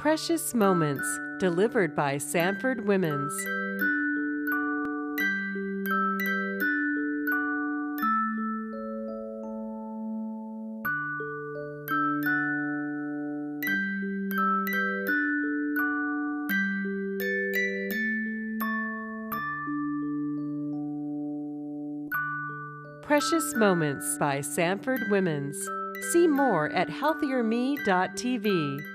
Precious Moments, delivered by Sanford Women's. Precious Moments by Sanford Women's. See more at healthierme.tv.